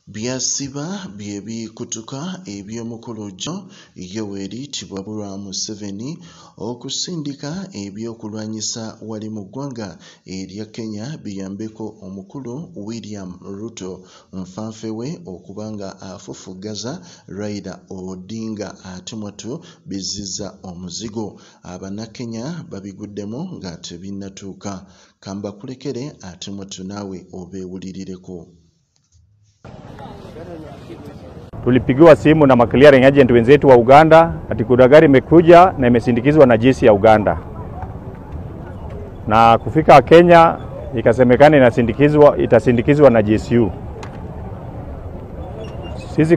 Byasiba byebikutuka eby'omukulujo Yoweri Museveni okusindika ebyokulwanyisa wali mu ggwanga erya Kenya biyambeko omukulu William Ruto nfanfewe okubanga afufugaza Raila Odinga atumatu bizizza omuzigo abanakenya babiguddemu nga tebinnatuuka kamba kulekere atumatu nawe obewulirireko. Tulipigiwa simu na clearing agent wenzetu wa Uganda ati kuna gari imekuja na imesindikizwa na jeshi ya Uganda. Na kufika Kenya ikasemekana itasindikizwa na GSU. Sisi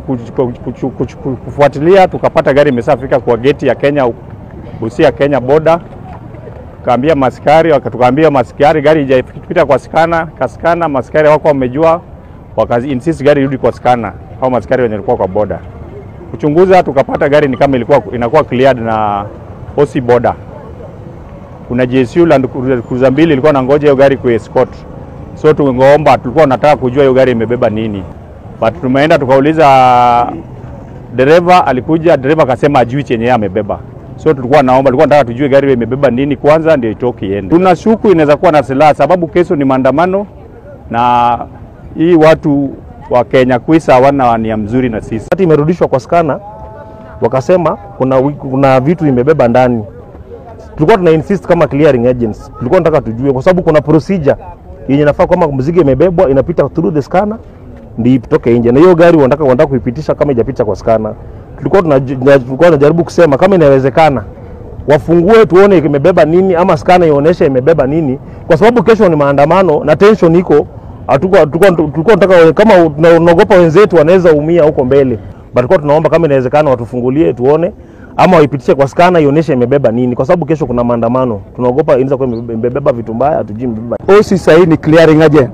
kufuatilia tukapata gari imesafika kwa geti ya Kenya, Busia Kenya border. Tukaambia maskari, wakatuambia maskari gari haijapita kwa skana, maskari wako wamejua, wakazi insist gari irudi kwa skana au maskari wenye walikuwa kwa border. Kuchunguza tukapata gari ni kama inakuwa cleared na OC border. Kuna GSU Land Cruiser mbili ilikuwa na ngoja hiyo gari ku escort. So tulikuwa tunataka kujua hiyo gari imebeba nini. But tumeenda tukauliza dereva, alikuja dereva akasema ajui chenye amebeba. So tulikuwa nataka tujue gari imebeba nini kwanza ndio itoke iende. Tunashuku inaweza kuwa na silaha sababu kesho ni maandamano na hii watu wa Kenya kuisa hawana nia mzuri na sisi. Hati imerudishwa kwa skana, wakasema kuna vitu imebeba ndani. Tulikuwa tuna insist kama clearing agents. Tulikuwa tunataka tujue kwa sababu kuna procedure yenye nafaa kama mzigo imebebwa inapita through the scanner ndio itoke nje. Na hiyo gari wanataka kuipitisha kama haijapita kwa skana. Tulikuwa tunajaribu kusema kama inawezekana wafungue tuone imebeba nini ama skana ionyeshe imebeba nini kwa sababu kesho ni maandamano na tension iko. Tulikuwa tunataka kama unaogopa wenzetu wanaweza umia huko mbele. But tulikuwa tunaomba kama inawezekana watufungulie tuone ama waipitishe kwa skana ionyeshe imebeba nini kwa sababu kesho kuna maandamano. Tunaogopa inaweza kuwa imebeba vitu mbaya hatujui imebeba. OC sasa ni clearing agent.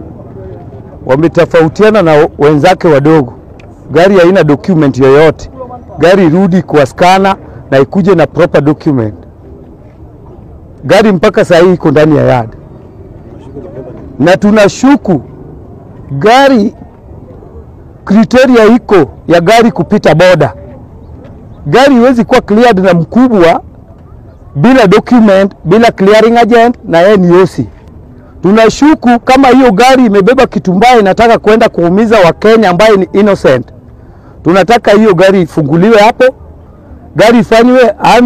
Wametofautiana na wenzake wadogo. Gari haina document yoyote. Gari rudi kwa skana na ikuje na proper document. Gari mpaka sasa iko ndani ya yard. Na tunashuku gari kriteria iko ya gari kupita border. Gari iwezi kuwa cleared na mkubwa bila document, bila clearing agent na NOC. Tunashuku kama hiyo gari imebeba kitu mbaya inataka kwenda kuumiza Wakenya ambaye ni innocent. Tunataka hiyo gari ifunguliwe hapo. Gari ifanywe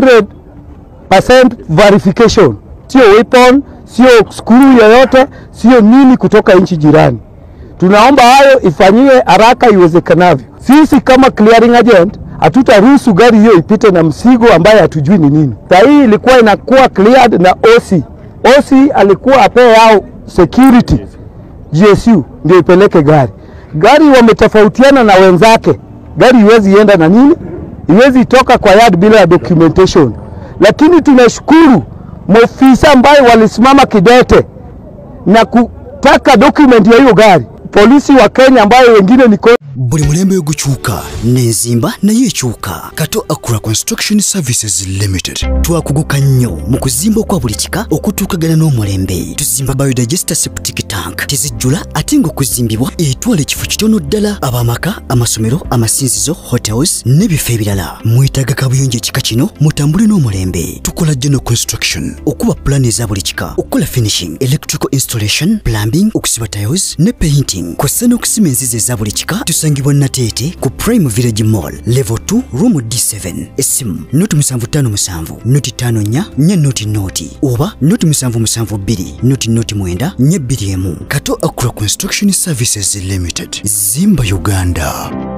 100% verification. Sio weapon, sio screw yoyote, sio nini kutoka nchi jirani. Tunaomba hayo ifanyiwe haraka iwezekanavyo. Sisi kama clearing agent hatutaruhusu gari hiyo ipite na msigo ambaye hatujui ni nini. Sasa hii ilikuwa inakuwa cleared na OC. OC alikuwa apee yao security. GSU ndio ipeleke gari. Gari wametofautiana na wenzake. Gari iwezi enda na nini? Iwezi toka kwa yard bila documentation. Lakini tunashukuru maofisa ambao walisimama kidete na kutaka document ya hiyo gari. Polisi wa Kenya ambao wengine ni buli mulembe guchuka nenzimba naye chuka Ruto Akube Construction Services Limited twakuguka nnyo mu kuzimba kwa buli kika okutuukagana n'omulembe tuzimba biodigester septic tank tizijjula ate ng'okuzimbibwa etwala ekifo kitono ddala abamaka amasomero amasinzizo hotels n'ebifo ebirala mwetaaga kabuyonjo ekika kino mutambule n'omulembe tukola general construction okuba plan eza buli kika okukola finishing electrical installation plumbing okusiba tiles ne painting kw'ossa n'okusima enzizi eza buli kika tusangibwa Natete ku Prime Village Mall level 2 room D7 esimu noti 757 noti 54 noti oba noti 772 noti 9 2 Ruto Akube Construction Services Limited Zimba Uganda.